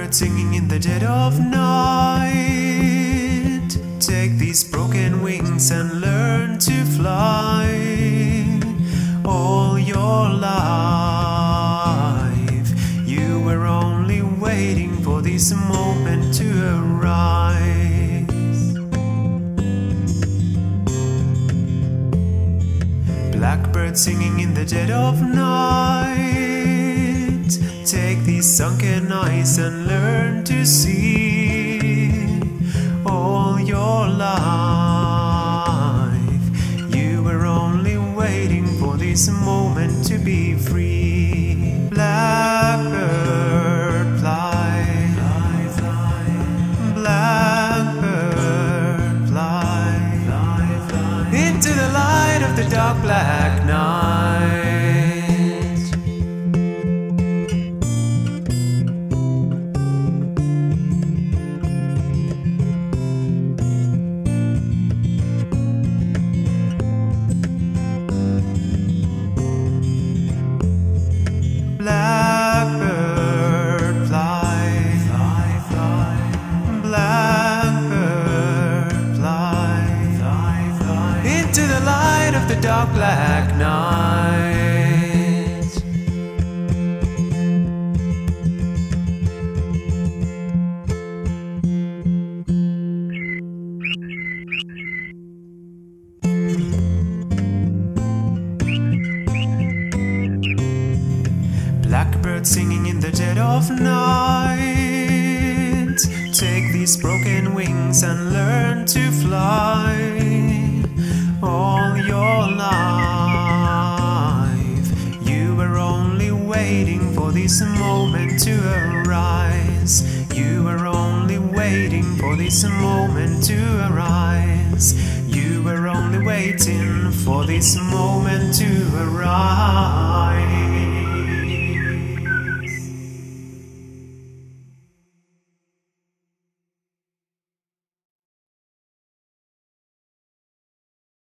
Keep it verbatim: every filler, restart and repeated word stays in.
Blackbird singing in the dead of night. Take these broken wings and learn to fly. All your life you were only waiting for this moment to arise. Blackbird singing in the dead of night. Take these sunken eyes and learn to see. All your life you were only waiting for this moment to be free. Blackbird fly, fly, fly. Blackbird fly, fly, fly. Into the light of the dark black night. Blackbird fly, fly, fly. Blackbird fly, fly, fly. Into the light of the dark black night. Blackbird singing in the dead of night. Take these broken wings and learn to fly. All your life you were only waiting for this moment to arise. You were only waiting for this moment to arise. You were only waiting for this moment to arise.